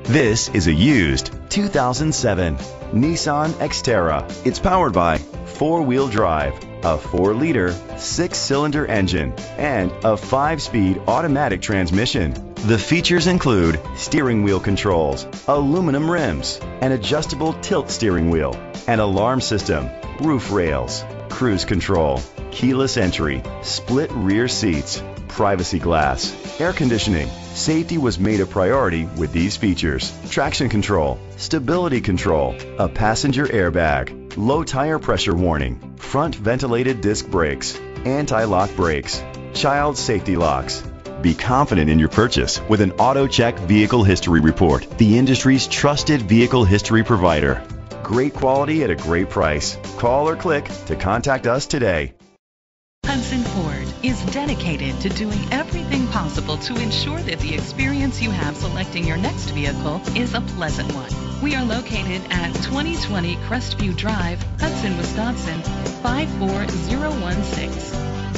This is a used 2007 Nissan Xterra. It's powered by four-wheel drive, a 4-liter, 6-cylinder engine, and a 5-speed automatic transmission. The features include steering wheel controls, aluminum rims, an adjustable tilt steering wheel, an alarm system, roof rails, cruise control, keyless entry, split rear seats, privacy glass, air conditioning. Safety was made a priority with these features: traction control, stability control, a passenger airbag, low tire pressure warning, front ventilated disc brakes, anti-lock brakes, child safety locks. Be confident in your purchase with an AutoCheck Vehicle History Report, the industry's trusted vehicle history provider. Great quality at a great price. Call or click to contact us today. Hudson Ford is dedicated to doing everything possible to ensure that the experience you have selecting your next vehicle is a pleasant one. We are located at 2020 Crestview Drive, Hudson, Wisconsin 54016.